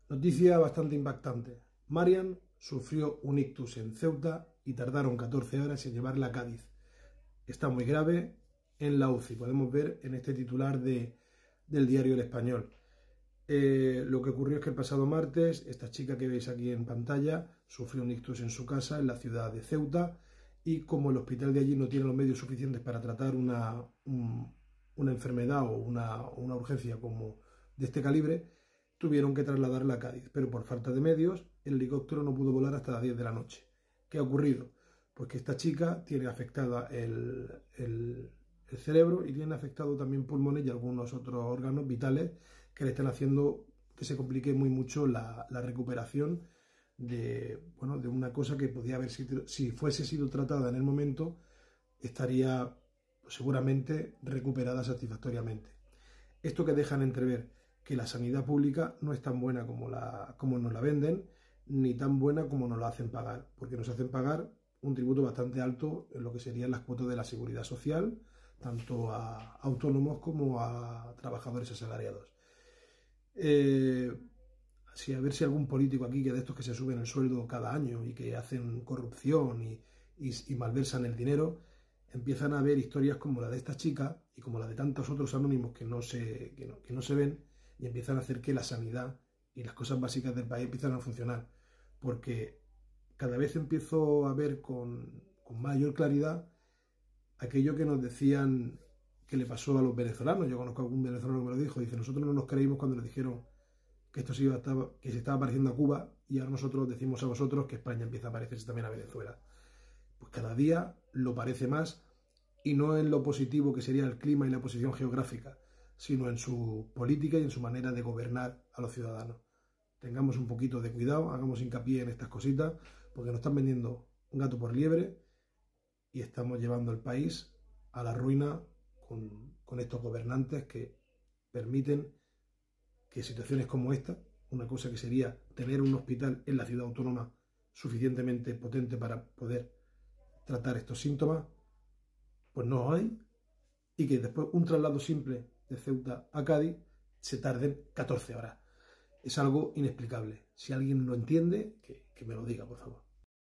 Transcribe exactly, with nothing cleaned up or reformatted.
Noticia bastante impactante. Marian sufrió un ictus en Ceuta y tardaron catorce horas en llevarla a Cádiz. Está muy grave en la U C I. Podemos ver en este titular de, del diario El Español. Eh, lo que ocurrió es que el pasado martes, esta chica que veis aquí en pantalla sufrió un ictus en su casa en la ciudad de Ceuta, y como el hospital de allí no tiene los medios suficientes para tratar una, un, una enfermedad o una, una urgencia como de este calibre, tuvieron que trasladarla a Cádiz, pero por falta de medios el helicóptero no pudo volar hasta las diez de la noche. ¿Qué ha ocurrido? Pues que esta chica tiene afectada el, el, el cerebro y tiene afectado también pulmones y algunos otros órganos vitales que le están haciendo que se complique muy mucho la, la recuperación de, bueno, de una cosa que podía haber sido, si fuese sido tratada en el momento, estaría seguramente recuperada satisfactoriamente. Esto que dejan entrever que la sanidad pública no es tan buena como, la, como nos la venden, ni tan buena como nos la hacen pagar, porque nos hacen pagar un tributo bastante alto en lo que serían las cuotas de la seguridad social, tanto a autónomos como a trabajadores asalariados. Eh, sí, a ver si algún político aquí, que de estos que se suben el sueldo cada año y que hacen corrupción y, y, y malversan el dinero, empiezan a ver historias como la de esta chica y como la de tantos otros anónimos que no se, que no, que no se ven, y empiezan a hacer que la sanidad y las cosas básicas del país empiezan a funcionar. Porque cada vez empiezo a ver con, con mayor claridad aquello que nos decían que le pasó a los venezolanos. Yo conozco a algún venezolano que me lo dijo. Dice, nosotros no nos creímos cuando nos dijeron que esto se, iba a, que se estaba pareciendo a Cuba, y ahora nosotros decimos a vosotros que España empieza a parecerse también a Venezuela. Pues cada día lo parece más, y no en lo positivo que sería el clima y la posición geográfica, sino en su política y en su manera de gobernar a los ciudadanos. Tengamos un poquito de cuidado, hagamos hincapié en estas cositas, porque nos están vendiendo un gato por liebre y estamos llevando el país a la ruina con, con estos gobernantes que permiten que situaciones como esta, una cosa que sería tener un hospital en la ciudad autónoma suficientemente potente para poder tratar estos síntomas, pues no hay, y que después un traslado simple de Ceuta a Cádiz se tarden catorce horas. Es algo inexplicable. Si alguien lo entiende, que, que me lo diga, por favor.